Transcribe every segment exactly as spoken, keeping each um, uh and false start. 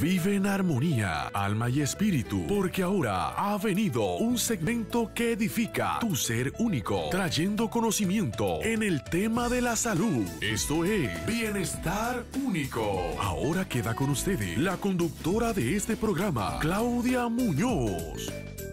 Vive en armonía, alma y espíritu, porque ahora ha venido un segmento que edifica tu ser único, trayendo conocimiento en el tema de la salud. Esto es Bienestar Único. Ahora queda con ustedes la conductora de este programa, Claudia Muñoz.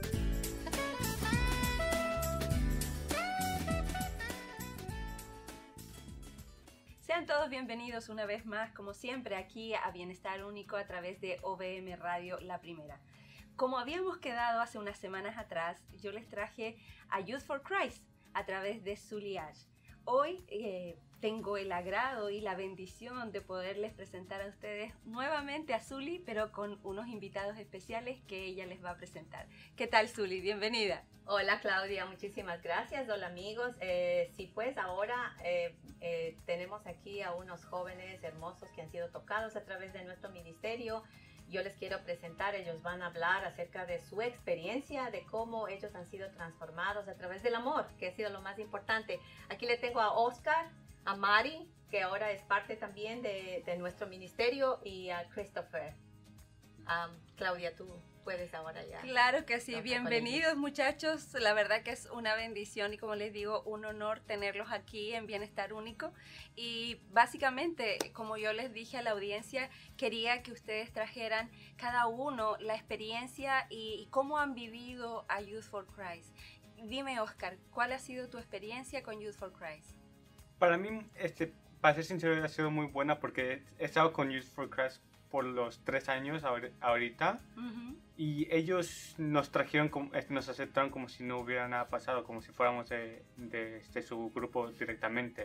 Sean todos bienvenidos una vez más, como siempre, aquí a Bienestar Único a través de O V M Radio La Primera. Como habíamos quedado hace unas semanas atrás, yo les traje a Youth for Christ a través de Zully Ash. Hoy eh, tengo el agrado y la bendición de poderles presentar a ustedes nuevamente a Zully, pero con unos invitados especiales que ella les va a presentar. ¿Qué tal, Zully? Bienvenida. Hola Claudia, muchísimas gracias. Hola amigos. Eh, sí, pues ahora eh, eh, tenemos aquí a unos jóvenes hermosos que han sido tocados a través de nuestro ministerio. Yo les quiero presentar, ellos van a hablar acerca de su experiencia, de cómo ellos han sido transformados a través del amor, que ha sido lo más importante. Aquí le tengo a Oscar, a Mari, que ahora es parte también de, de nuestro ministerio, y a Christopher. Um, Claudia, tú puedes ahora ya. Claro que sí, bienvenidos muchachos, la verdad que es una bendición y como les digo, un honor tenerlos aquí en Bienestar Único. Y básicamente, como yo les dije a la audiencia, quería que ustedes trajeran cada uno la experiencia y, y cómo han vivido a Youth for Christ. Dime, Oscar, ¿cuál ha sido tu experiencia con Youth for Christ? Para mí, este, para ser sincero, ha sido muy buena porque he estado con Youth for Christ por los tres años ahorita. Uh-huh. Y ellos nos trajeron, nos aceptaron como si no hubiera nada pasado, como si fuéramos de, de, de su grupo directamente.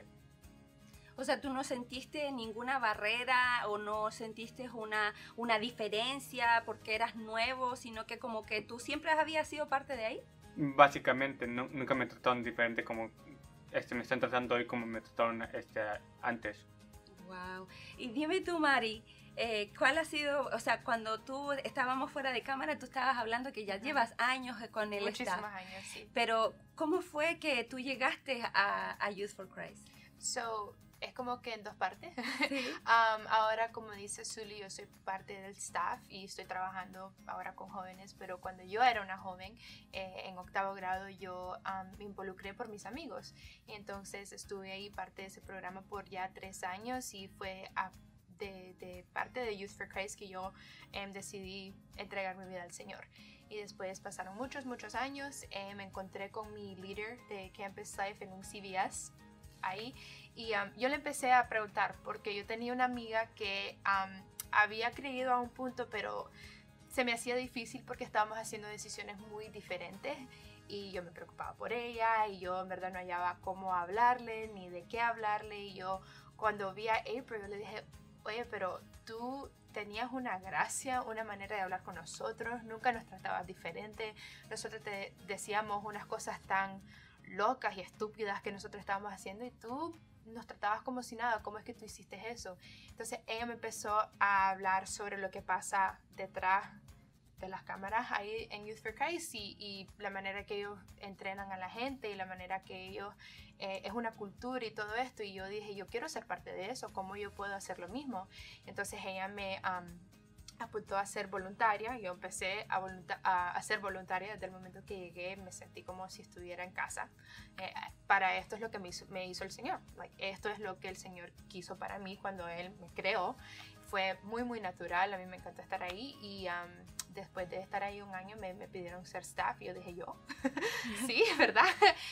O sea, ¿tú no sentiste ninguna barrera o no sentiste una, una diferencia porque eras nuevo, sino que como que tú siempre habías sido parte de ahí? Básicamente, no, nunca me trataron diferente como este, me están tratando hoy como me trataron este, antes. Wow. Y dime tú, Mari, Eh, ¿cuál ha sido, o sea, cuando tú estábamos fuera de cámara, tú estabas hablando que ya llevas años con el Muchísimos staff? años, sí. Pero, ¿cómo fue que tú llegaste a, a Youth for Christ? So, es como que en dos partes. Sí. um, ahora, como dice Zully, yo soy parte del staff y estoy trabajando ahora con jóvenes, pero cuando yo era una joven, eh, en octavo grado, yo um, me involucré por mis amigos. Y entonces estuve ahí parte de ese programa por ya tres años y fue a De, de parte de Youth for Christ que yo eh, decidí entregar mi vida al Señor. Y después pasaron muchos, muchos años, eh, me encontré con mi líder de Campus Life en un C V S ahí y um, yo le empecé a preguntar porque yo tenía una amiga que um, había creído a un punto, pero se me hacía difícil porque estábamos haciendo decisiones muy diferentes y yo me preocupaba por ella y yo en verdad no hallaba cómo hablarle ni de qué hablarle. Y yo cuando vi a April yo le dije: oye, pero tú tenías una gracia, una manera de hablar con nosotros, nunca nos tratabas diferente, nosotros te decíamos unas cosas tan locas y estúpidas que nosotros estábamos haciendo y tú nos tratabas como si nada. ¿Cómo es que tú hiciste eso? Entonces ella me empezó a hablar sobre lo que pasa detrás de las cámaras ahí en Youth for Christ y, y la manera que ellos entrenan a la gente y la manera que ellos eh, es una cultura y todo esto. Y yo dije, yo quiero ser parte de eso, ¿cómo yo puedo hacer lo mismo? Entonces ella me um, apuntó a ser voluntaria. Yo empecé a, volunta a, a ser voluntaria desde el momento que llegué. Me sentí como si estuviera en casa. Eh, para esto es lo que me hizo, me hizo el Señor. Like, esto es lo que el Señor quiso para mí cuando Él me creó. Fue muy, muy natural. A mí me encantó estar ahí y um, después de estar ahí un año me, me pidieron ser staff y yo dije yo, sí, ¿verdad?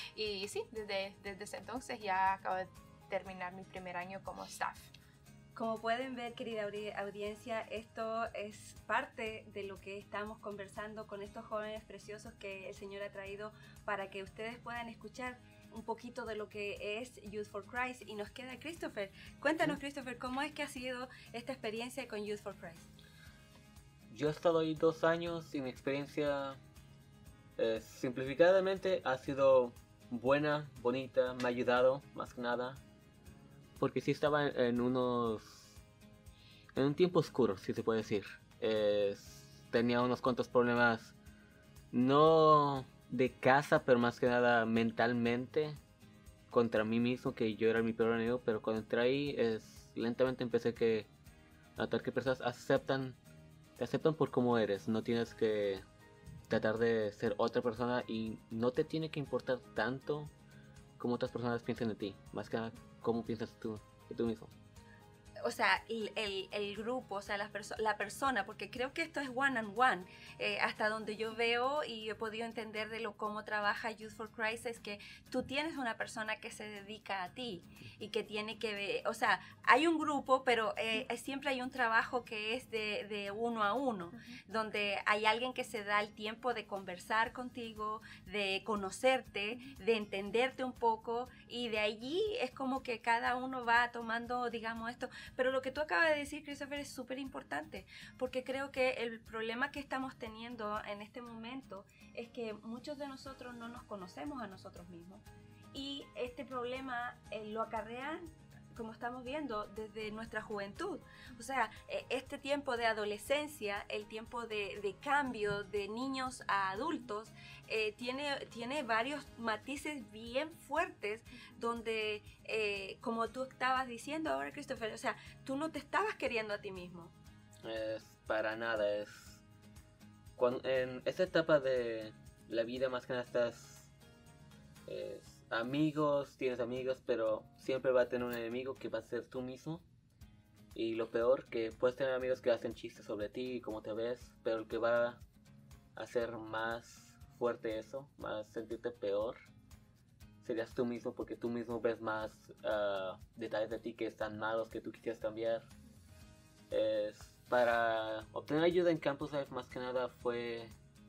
Y sí, desde, desde ese entonces ya acabo de terminar mi primer año como staff. Como pueden ver, querida audiencia, esto es parte de lo que estamos conversando con estos jóvenes preciosos que el Señor ha traído para que ustedes puedan escuchar un poquito de lo que es Youth for Christ. Y nos queda Christopher. Cuéntanos, Christopher, ¿cómo es que ha sido esta experiencia con Youth for Christ? Yo he estado ahí dos años y mi experiencia, eh, simplificadamente, ha sido buena, bonita, me ha ayudado más que nada. Porque sí estaba en, en unos... en un tiempo oscuro, si se puede decir. Eh, tenía unos cuantos problemas, no de casa, pero más que nada mentalmente, contra mí mismo, que yo era mi peor enemigo. Pero cuando entré ahí, es, lentamente empecé que, a notar que personas aceptan te aceptan por cómo eres, no tienes que tratar de ser otra persona y no te tiene que importar tanto como otras personas piensen de ti, más que nada cómo piensas tú de tú mismo. O sea, el, el, el grupo, o sea, la, perso la persona, porque creo que esto es one on one, eh, hasta donde yo veo y he podido entender de lo cómo trabaja Youth for Christ, es que tú tienes una persona que se dedica a ti y que tiene que ver, o sea, hay un grupo, pero eh, siempre hay un trabajo que es de, de uno a uno, uh-huh. donde hay alguien que se da el tiempo de conversar contigo, de conocerte, de entenderte un poco, y de allí es como que cada uno va tomando, digamos, esto. Pero lo que tú acabas de decir, Christopher, es súper importante, porque creo que el problema que estamos teniendo en este momento es que muchos de nosotros no nos conocemos a nosotros mismos, y este problema eh, lo acarrean, como estamos viendo, desde nuestra juventud. O sea, eh, este tiempo de adolescencia, el tiempo de, de cambio de niños a adultos, eh, tiene, tiene varios matices bien fuertes, donde, eh, como tú estabas diciendo ahora, Christopher, o sea, tú no te estabas queriendo a ti mismo. Es para nada, es... Cuando, en esta etapa de la vida, más que nada estás... Es, amigos, tienes amigos, pero siempre va a tener un enemigo que va a ser tú mismo. Y lo peor, que puedes tener amigos que hacen chistes sobre ti y cómo te ves, pero el que va a hacer más fuerte eso, más sentirte peor, serías tú mismo, porque tú mismo ves más uh, detalles de ti que están malos, que tú quisieras cambiar. Es, para obtener ayuda en Campus Life, más que nada fue...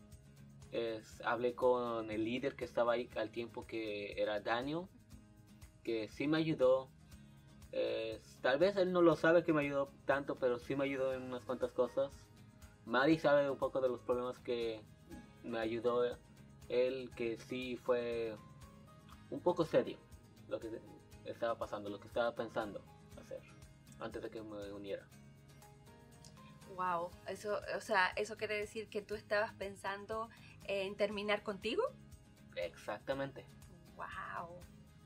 Es, hablé con el líder que estaba ahí al tiempo, que era Daniel, que sí me ayudó. Es, tal vez él no lo sabe que me ayudó tanto, pero sí me ayudó en unas cuantas cosas. Maddie sabe un poco de los problemas que me ayudó él, que sí fue un poco serio lo que estaba pasando, lo que estaba pensando hacer antes de que me uniera. Wow, eso, o sea, eso quiere decir que tú estabas pensando en terminar contigo. Exactamente. Wow.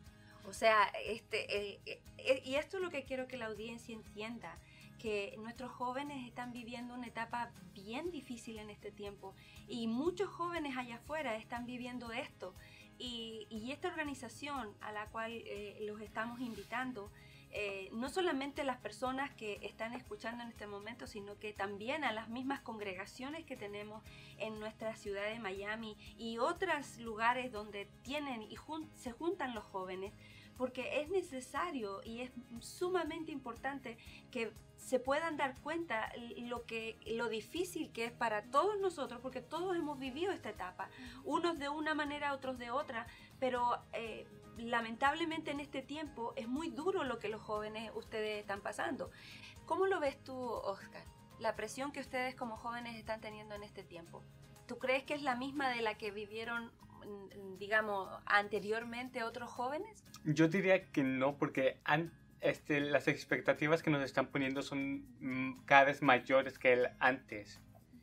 O sea, este, eh, eh, y esto es lo que quiero que la audiencia entienda, que nuestros jóvenes están viviendo una etapa bien difícil en este tiempo, y muchos jóvenes allá afuera están viviendo esto, y, y esta organización a la cual eh, los estamos invitando, Eh, no solamente las personas que están escuchando en este momento, sino que también a las mismas congregaciones que tenemos en nuestra ciudad de Miami y otros lugares donde tienen y jun- se juntan los jóvenes, porque es necesario y es sumamente importante que se puedan dar cuenta lo que lo difícil que es para todos nosotros, porque todos hemos vivido esta etapa, unos de una manera, otros de otra, pero eh, lamentablemente en este tiempo es muy duro lo que los jóvenes, ustedes están pasando. ¿Cómo lo ves tú, Oscar? La presión que ustedes como jóvenes están teniendo en este tiempo. ¿Tú crees que es la misma de la que vivieron, digamos, anteriormente otros jóvenes? Yo diría que no, porque han, este, las expectativas que nos están poniendo son mm, cada vez mayores que el antes.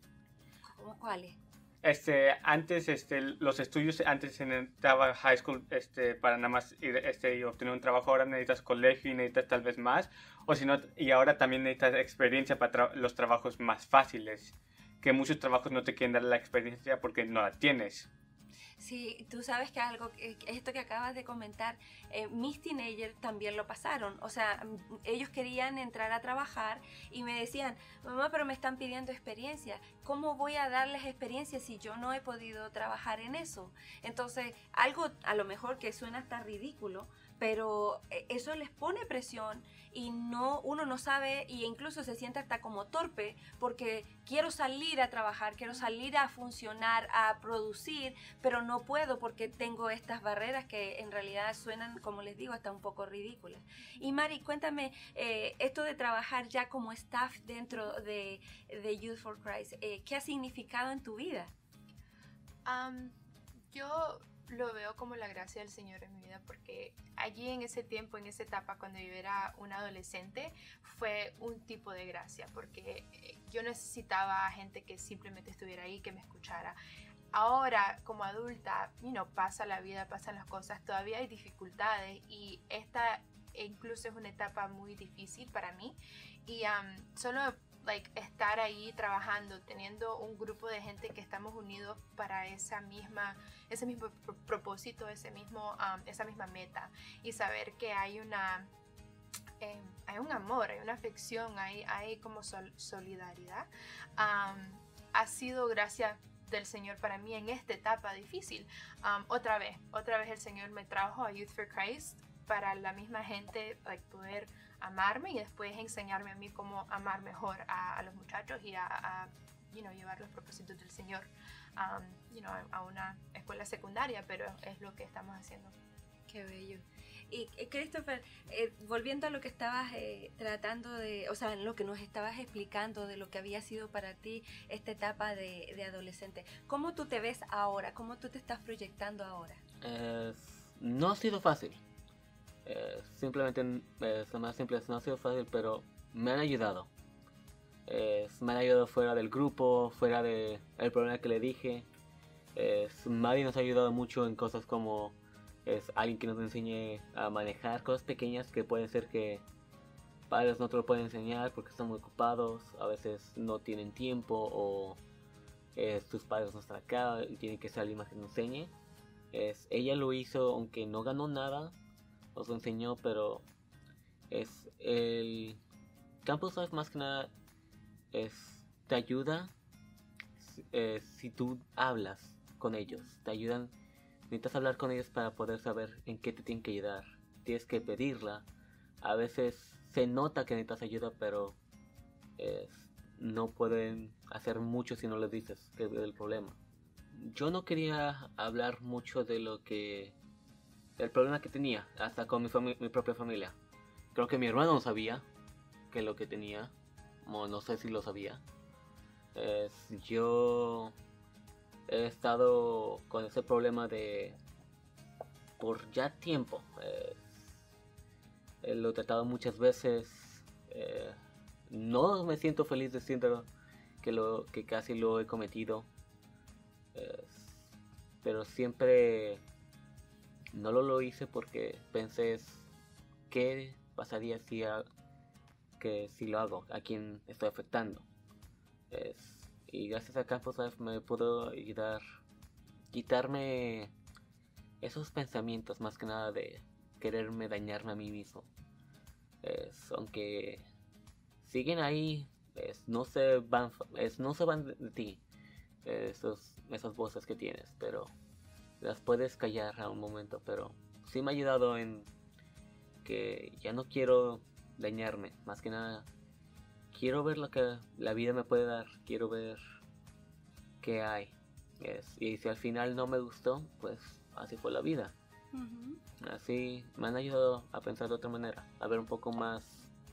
¿Cómo cuáles? Este, antes, este, los estudios, antes se necesitaba high school, este, para nada más ir, este, y obtener un trabajo. Ahora necesitas colegio y necesitas tal vez más, o si no, y ahora también necesitas experiencia para tra- los trabajos más fáciles, que muchos trabajos no te quieren dar la experiencia porque no la tienes. Sí, tú sabes que algo, esto que acabas de comentar, eh, mis teenagers también lo pasaron. O sea, ellos querían entrar a trabajar y me decían, mamá, pero me están pidiendo experiencia. ¿Cómo voy a darles experiencia si yo no he podido trabajar en eso? Entonces, algo a lo mejor que suena hasta ridículo, pero eso les pone presión y no, uno no sabe, e incluso se siente hasta como torpe, porque quiero salir a trabajar, quiero salir a funcionar, a producir, pero no puedo porque tengo estas barreras que en realidad suenan, como les digo, hasta un poco ridículas. Y Mari, cuéntame, eh, esto de trabajar ya como staff dentro de, de Youth for Christ, eh, ¿qué ha significado en tu vida? Um, yo lo veo como la gracia del Señor en mi vida, porque allí en ese tiempo, en esa etapa, cuando yo era una adolescente, fue un tipo de gracia, porque yo necesitaba gente que simplemente estuviera ahí, que me escuchara. Ahora, como adulta, you know, pasa la vida, pasan las cosas, todavía hay dificultades, y esta incluso es una etapa muy difícil para mí, y um, solo like, estar ahí trabajando, teniendo un grupo de gente que estamos unidos para esa misma, ese mismo pr- propósito, ese mismo, um, esa misma meta, y saber que hay una, eh, hay un amor, hay una afección, hay, hay como sol- solidaridad, um, ha sido gracias del Señor para mí en esta etapa difícil. Um, otra vez, otra vez el Señor me trajo a Youth for Christ para la misma gente, like, poder amarme y después enseñarme a mí cómo amar mejor a, a los muchachos y a, a you know, llevar los propósitos del Señor um, you know, a, a una escuela secundaria, pero es lo que estamos haciendo. Qué bello. Y eh, Christopher, eh, volviendo a lo que estabas eh, tratando de, o sea, lo que nos estabas explicando de lo que había sido para ti esta etapa de, de adolescente, ¿cómo tú te ves ahora? ¿Cómo tú te estás proyectando ahora? Eh, no ha sido fácil. Eh, simplemente, eh, lo más simple es, no ha sido fácil, pero me han ayudado. Eh, me han ayudado fuera del grupo, fuera del problema que le dije. Eh, Mari nos ha ayudado mucho en cosas como es alguien que nos enseñe a manejar cosas pequeñas que pueden ser que padres no te lo pueden enseñar porque están muy ocupados, a veces no tienen tiempo o eh, sus padres no están acá y tienen que ser alguien más que nos enseñe. Es, ella lo hizo aunque no ganó nada, nos lo enseñó, pero es el Campus Life más que nada es, te ayuda eh, si tú hablas con ellos, te ayudan. Necesitas hablar con ellos para poder saber en qué te tienen que ayudar. Tienes que pedirla. A veces se nota que necesitas ayuda, pero eh, no pueden hacer mucho si no les dices que es el problema. Yo no quería hablar mucho de lo que... del problema que tenía, hasta con mi, fami- mi propia familia. Creo que mi hermano no sabía que lo que tenía. O no sé si lo sabía. Es, yo... he estado con ese problema de por ya tiempo. Eh, eh, lo he tratado muchas veces. Eh, no me siento feliz diciendo que lo que casi lo he cometido. Eh, pero siempre no lo, lo hice porque pensé qué pasaría si, a, que si lo hago, a quién estoy afectando. Es, Y gracias a Campus Life me pudo ayudar a quitarme esos pensamientos, más que nada de quererme dañarme a mí mismo. Es, aunque siguen ahí, es, no se van, es, no se van de, de ti, esos, esas voces que tienes, pero las puedes callar a un momento. Pero sí me ha ayudado en que ya no quiero dañarme, más que nada. Quiero ver lo que la vida me puede dar. Quiero ver qué hay. Yes. Y si al final no me gustó, pues así fue la vida. Uh-huh. Así me han ayudado a pensar de otra manera. A ver un poco más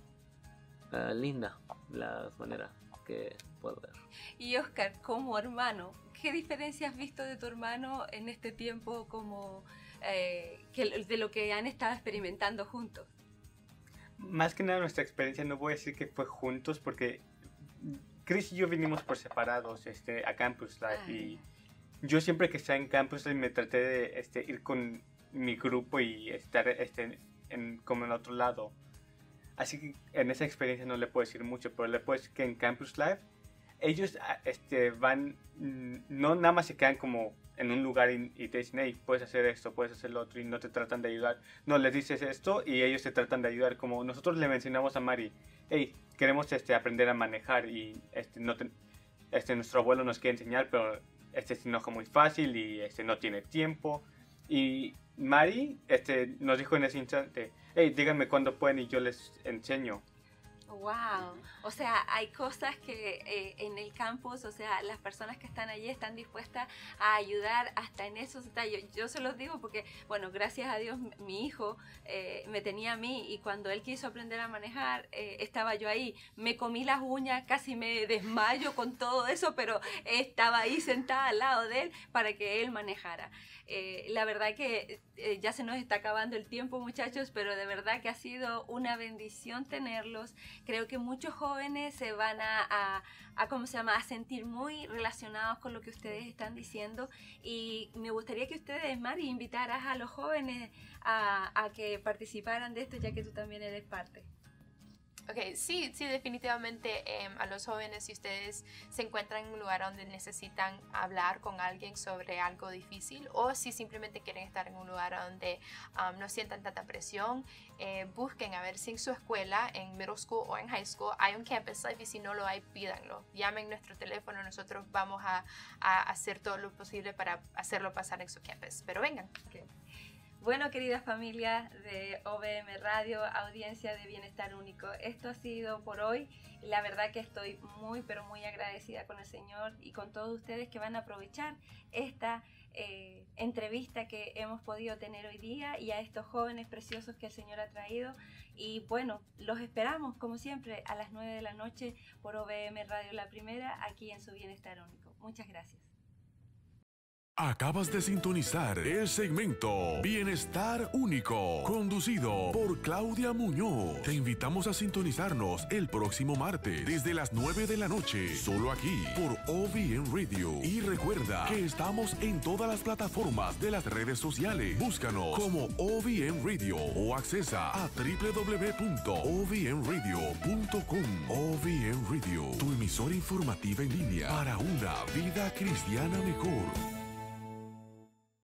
uh, linda la manera que puedo ver. Y Oscar, como hermano, ¿qué diferencia has visto de tu hermano en este tiempo como eh, que, de lo que han estado experimentando juntos? Más que nada nuestra experiencia, no voy a decir que fue juntos, porque Chris y yo vinimos por separados este, a Campus Life. Ah, y yo siempre que estaba en Campus Life me traté de este, ir con mi grupo y estar este, en, como en otro lado. Así que en esa experiencia no le puedo decir mucho, pero le puedo decir que en Campus Life ellos este, van, no nada más se quedan como en un lugar y, y te dicen, hey, puedes hacer esto, puedes hacer lo otro, y no te tratan de ayudar. No, les dices esto y ellos te tratan de ayudar. Como nosotros le mencionamos a Mari, hey, queremos este, aprender a manejar y este, no te, este, nuestro abuelo nos quiere enseñar, pero este se enoja muy fácil y este, no tiene tiempo. Y Mari este, nos dijo en ese instante, hey, díganme cuándo pueden y yo les enseño. Wow, o sea, hay cosas que eh, en el campus, o sea, las personas que están allí están dispuestas a ayudar hasta en esos detalles. Yo, yo se los digo porque, bueno, gracias a Dios mi hijo eh, me tenía a mí, y cuando él quiso aprender a manejar eh, estaba yo ahí. Me comí las uñas, casi me desmayo con todo eso, pero estaba ahí sentada al lado de él para que él manejara. Eh, la verdad que eh, ya se nos está acabando el tiempo, muchachos, pero de verdad que ha sido una bendición tenerlos. Creo que muchos jóvenes se van a, a, a, ¿cómo se llama?, a sentir muy relacionados con lo que ustedes están diciendo, y me gustaría que ustedes, Mari, invitaras a los jóvenes a, a que participaran de esto, ya que tú también eres parte. Ok, sí, sí, definitivamente eh, a los jóvenes, si ustedes se encuentran en un lugar donde necesitan hablar con alguien sobre algo difícil o si simplemente quieren estar en un lugar donde um, no sientan tanta presión, eh, busquen a ver si en su escuela, en middle school o en high school, hay un campus life y si no lo hay, pídanlo. Llamen nuestro teléfono, nosotros vamos a, a hacer todo lo posible para hacerlo pasar en su campus. Pero vengan. Okay. Bueno, querida familia de O V M Radio, audiencia de Bienestar Único, esto ha sido por hoy. La verdad que estoy muy, pero muy agradecida con el Señor y con todos ustedes que van a aprovechar esta eh, entrevista que hemos podido tener hoy día y a estos jóvenes preciosos que el Señor ha traído. Y bueno, los esperamos como siempre a las nueve de la noche por O V M Radio La Primera, aquí en su Bienestar Único. Muchas gracias. Acabas de sintonizar el segmento Bienestar Único, conducido por Claudia Muñoz. Te invitamos a sintonizarnos el próximo martes desde las nueve de la noche, solo aquí por O V M Radio. Y recuerda que estamos en todas las plataformas de las redes sociales. Búscanos como O V M Radio o accesa a doble u doble u doble u punto o v m radio punto com. O V M Radio, tu emisora informativa en línea para una vida cristiana mejor.